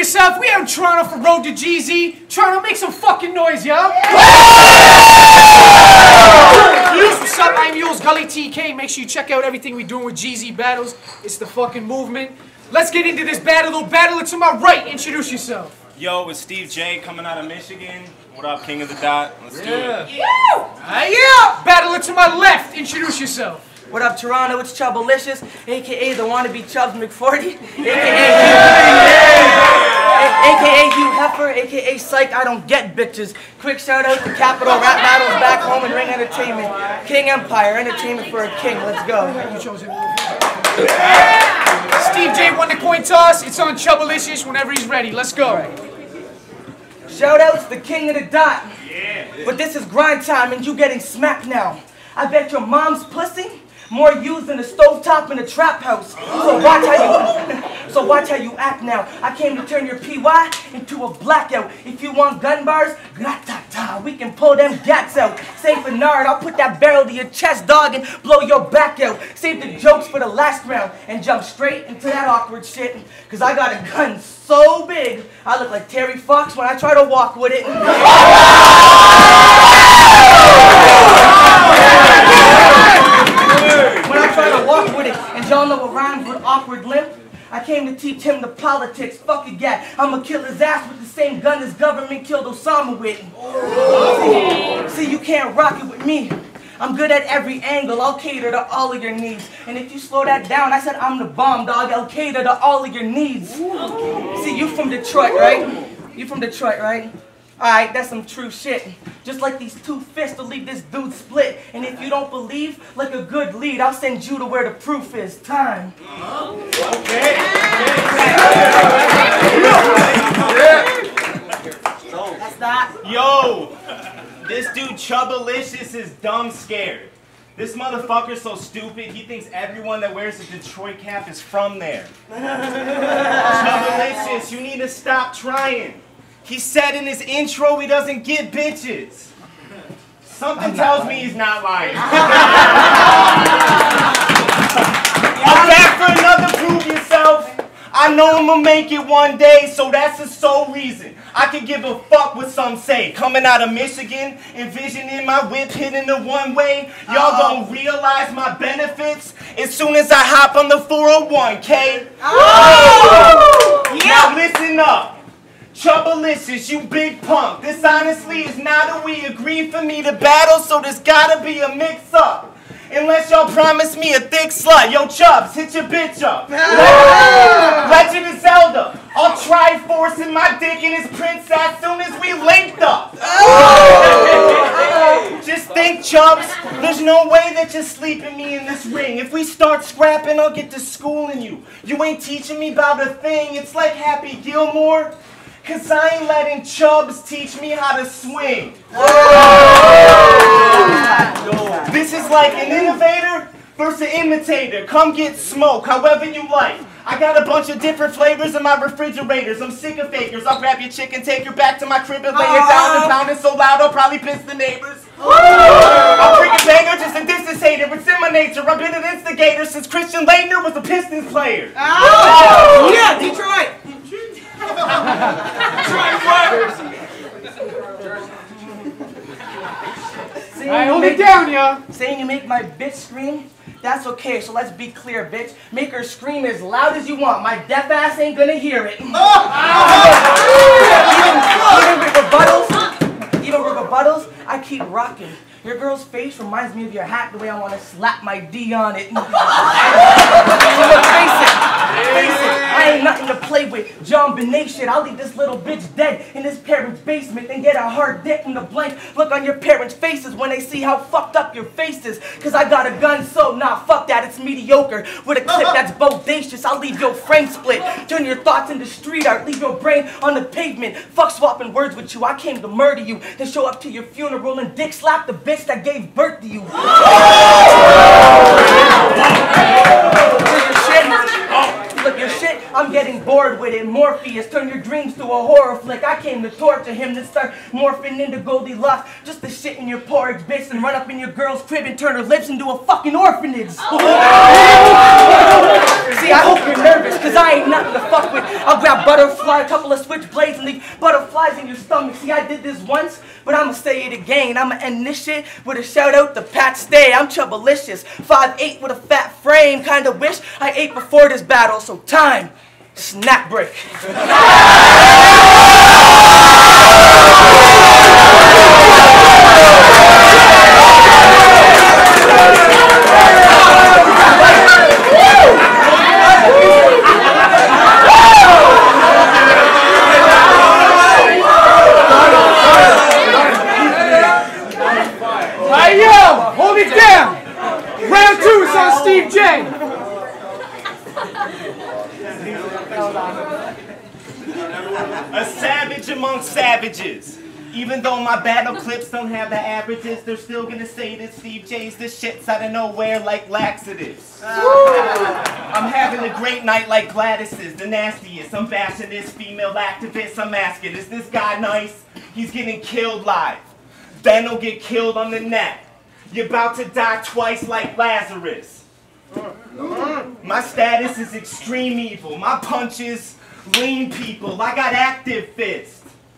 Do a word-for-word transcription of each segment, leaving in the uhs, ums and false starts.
yourself. We out in Toronto for Road to G Z. Toronto, make some fucking noise, yo. Mules, what's up? I'm Mules, Gully T K. Make sure you check out everything we're doing with G Z Battles. It's the fucking movement. Let's get into this battle. Little battler to my right. Introduce yourself. Yo, it's Steve J coming out of Michigan. What up, King of the Dot? Let's yeah. do it. Yeah. Uh, yeah. Battler to my left. Introduce yourself. What up, Toronto? It's Chubbalicious, aka the wannabe Chubbs McForty, aka aka Hugh Heifer, aka Psych. I don't get bitches. Quick shout out to Capital Rap Battles back home and Ring Entertainment, King Empire, entertainment for a king. Let's go. You chose it. Steve J won the coin toss. It's on Chubbalicious whenever he's ready. Let's go. Right. Shout outs the King of the Dot. Yeah. But this is grind time and you getting smacked now. I bet your mom's pussy more used than a stovetop in a trap house. So watch how you So watch how you act now. I came to turn your P Y into a blackout. If you want gun bars, grat-ta-ta, we can pull them gats out. Save Bernard, I'll put that barrel to your chest, dog, and blow your back out. Save the jokes for the last round and jump straight into that awkward shit. Cause I got a gun so big, I look like Terry Fox when I try to walk with it. When I try to walk with it, and y'all know what rhymes with awkward limp? I came to teach him the politics. Fuck a gat. I'ma kill his ass with the same gun his government killed Osama with. See, see, you can't rock it with me. I'm good at every angle. I'll cater to all of your needs. And if you slow that down, I said I'm the bomb, dog. I'll cater to all of your needs. See, you from Detroit, right? You from Detroit, right? Alright, that's some true shit. Just like these two fists to leave this dude split. And if you don't believe, like a good lead, I'll send you to where the proof is. Time. Okay. That's that. Yo, this dude Chubbalicious is dumb scared. This motherfucker's so stupid, he thinks everyone that wears a Detroit cap is from there. Chubbalicious, you need to stop trying. He said in his intro he doesn't get bitches. Something tells me he's not lying. I'm back for another prove yourself. I know I'm gonna make it one day, so that's the sole reason. I can give a fuck what some say. Coming out of Michigan, envisioning my whip hitting the one way. Y'all gonna realize my benefits as soon as I hop on the four oh one K. Oh! Yeah. Now listen up. Chubbalicious, you big punk. This honestly is not a we agree for me to battle, so there's gotta be a mix-up. Unless y'all promise me a thick slut. Yo, Chubbs, hit your bitch up. Legend of Zelda. I'll try forcing my dick in his princess as soon as we linked up. Just think, Chubbs, there's no way that you're sleeping me in this ring. If we start scrapping, I'll get to schooling you. You ain't teaching me about a thing. It's like Happy Gilmore. Cause I ain't letting Chubbs teach me how to swing. Oh. This is like an innovator versus an imitator. Come get smoke, however you like. I got a bunch of different flavors in my refrigerators. I'm sick of fakers. I'll grab your chick and take her back to my crib and lay her down and pound it so loud I'll probably piss the neighbors. I'm freaking banger, just a distance hater. It's in my nature. I've been an instigator since Christian Laettner was a Pistons player. Oh. Yeah, Detroit. Alright, hold it down, yo. Saying you make my bitch scream? That's okay, so let's be clear, bitch. Make her scream as loud as you want. My deaf ass ain't gonna hear it. even, even with rebuttals, even with rebuttals, I keep rocking. Your girl's face reminds me of your hat, the way I want to slap my D on it. So look, face it, face it, I ain't nothing to play with. John Benet shit, I'll leave this little bitch dead in his parents' basement and get a hard dick from the blank look on your parents' faces when they see how fucked up your face is. Cause I got a gun, so nah, fuck that, it's mediocre. With a clip that's bodacious, I'll leave your frame split. Turn your thoughts into street art, leave your brain on the pavement. Fuck swapping words with you, I came to murder you. Then show up to your funeral and dick slap the bitch that gave birth to you. Look, your shit, I'm getting bored with it. Morpheus, turn your dreams to a horror flick. I came to torture him, then start morphing into Goldilocks. Just to shit in your porridge, bitch, and run up in your girl's crib and turn her lips into a fucking orphanage. Oh. See, I hope you're nervous, cause I ain't nothing to fuck with. I'll grab butterfly, a couple of switchblades, and leave butterflies in your stomach. See, I did this once, but I'ma say it again. I'ma end this shit with a shout out to Pat Stay. I'm Chubbalicious, five eight with a fat frame. Kinda wish I ate before this battle, so time, snack break. Hold it down! Round two is on Steve J! A savage among savages. Even though my battle clips don't have the averages, they're still gonna say that Steve J's the shits out of nowhere like laxatives. I'm having a great night like Gladys's, the nastiest. I'm bashing this female activist. I'm asking, is this guy nice? He's getting killed live. Then he'll get killed on the net. You're about to die twice like Lazarus. My status is extreme evil. My punches lean people. I got active fists.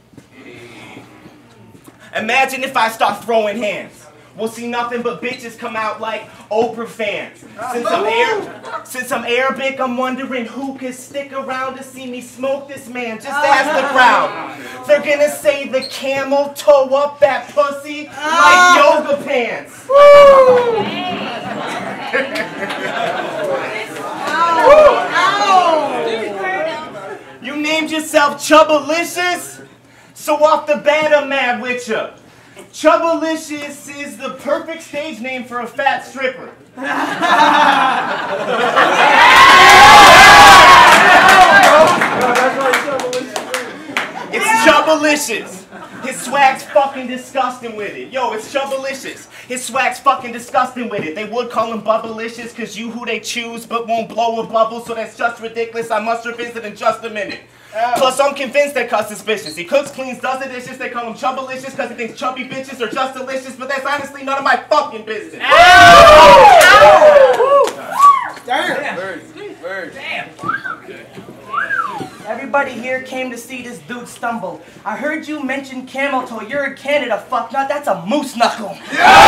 Imagine if I start throwing hands. We'll see nothing but bitches come out like Oprah fans. Since I'm, Arab, since I'm Arabic, I'm wondering who could stick around to see me smoke this man. Just ask the crowd. They're gonna say the camel toe up that pussy like yoga pants. You named yourself Chubbalicious? So off the bat, I'm mad with ya. Chubbalicious is the perfect stage name for a fat stripper. It's Chubbalicious. His swag's fucking disgusting with it. Yo, it's Chubbalicious. His swag's fucking disgusting with it. They would call him Bubblicious cause you who they choose but won't blow a bubble, so that's just ridiculous. I must revisit in just a minute. Plus, I'm convinced that cuss suspicious. He cooks, cleans, does the dishes. They call him Chubbalicious because he thinks chubby bitches are just delicious, but that's honestly none of my fucking business. Ow! Ow! Damn. Damn. Okay. Everybody here came to see this dude stumble. I heard you mention camel toe. You're in Canada, fuck nut. That's a moose knuckle.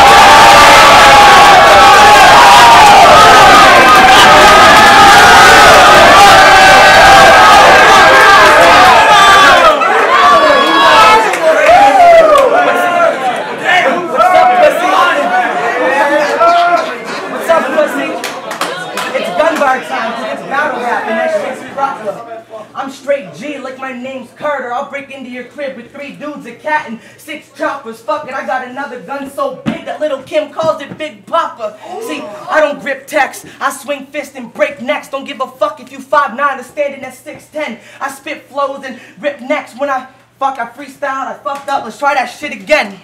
I'm straight G, like my name's Carter. I'll break into your crib with three dudes, a cat, and six choppers. Fuck it, I got another gun so big that little Kim calls it Big Papa. See, I don't grip text, I swing fists and break necks. Don't give a fuck if you five nine or standing at six ten. I spit flows and rip necks. When I fuck, I freestyled, I fucked up. Let's try that shit again.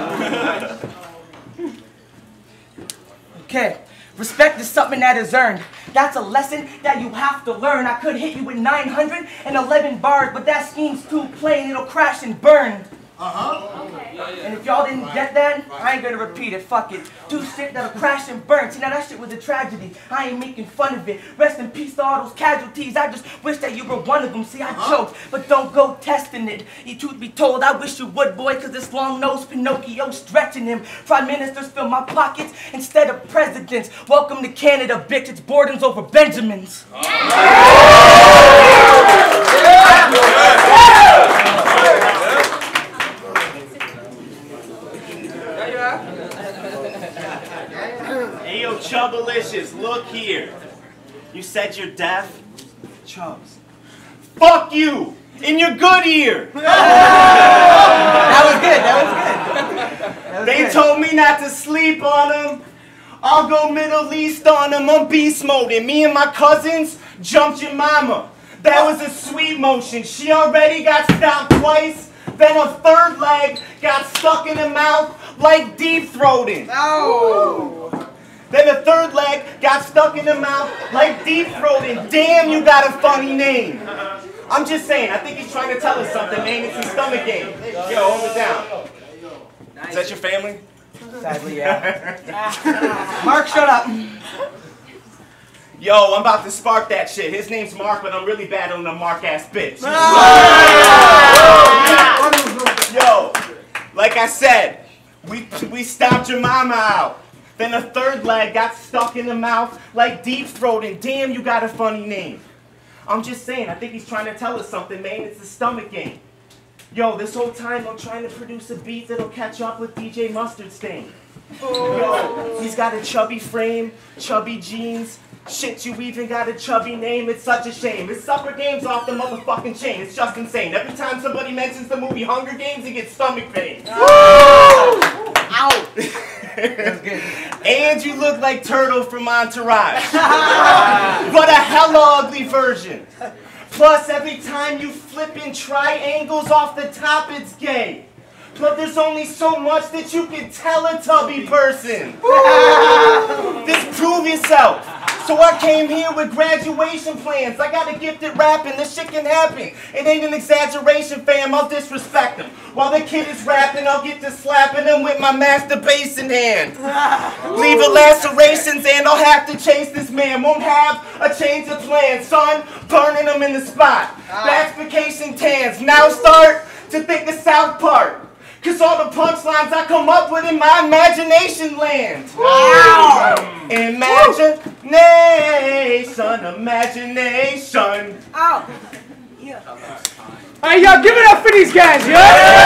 Okay. Respect is something that is earned. That's a lesson that you have to learn. I could hit you with nine hundred eleven bars, but that scheme's too plain. It'll crash and burn. Uh-huh. And if y'all didn't get that, I ain't gonna repeat it. Fuck it. Do shit that'll crash and burn. See, now that shit was a tragedy. I ain't making fun of it. Rest in peace to all those casualties. I just wish that you were one of them. See, I choked, but don't go testing it. You truth be told, I wish you would, boy, cause this long-nosed Pinocchio stretching him. Prime ministers fill my pockets instead of presidents. Welcome to Canada, bitch. It's Borden's over Benjamins. Hey, yo, Chubbalicious, look here. You said you're deaf? Chubbs. Fuck you! In your good ear! That was good, that was good. That was they good. told me not to sleep on them. I'll go Middle East on them. I'm beast mode. And me and my cousins jumped your mama. That was a sweet motion. She already got stopped twice. Then a third leg got stuck in the mouth like deep throating. Oh. Then the third leg got stuck in the mouth like deep throating. Damn, you got a funny name. I'm just saying, I think he's trying to tell us something, man. It's his stomach game. Yo, hold it down. Is that your family? Sadly, yeah. Mark, shut up. Yo, I'm about to spark that shit. His name's Mark, but I'm really bad on the Mark-ass bitch. Yo, like I said, we, we stomped your mama out. Then the third leg got stuck in the mouth like deep throating. Damn, you got a funny name. I'm just saying, I think he's trying to tell us something, man. It's the stomach game. Yo, this whole time I'm trying to produce a beat that'll catch up with D J Mustard Stain. Yo, he's got a chubby frame, chubby jeans. Shit, you even got a chubby name. It's such a shame. His supper game's off the motherfucking chain. It's just insane. Every time somebody mentions the movie Hunger Games, he gets stomach pain. Ow! That's good. And you look like Turtle from Entourage. But a hella ugly version. Plus, every time you flip in triangles off the top, it's gay. But there's only so much that you can tell a tubby person. Just prove yourself. So I came here with graduation plans. I got a gift at rapping. This shit can happen. It ain't an exaggeration, fam. I'll disrespect him. While the kid is rapping, I'll get to slapping him with my master bass in hand. Leave a lacerations and I'll have to chase this man. Won't have a change of plans, son. Burning him in the spot. Backsification tans. Now start to think the south part. Cause all the punchlines I come up with in my imagination land. Wow. Imagination, imagination. Ow. Yeah. Hey, yo, give it up for these guys, yo!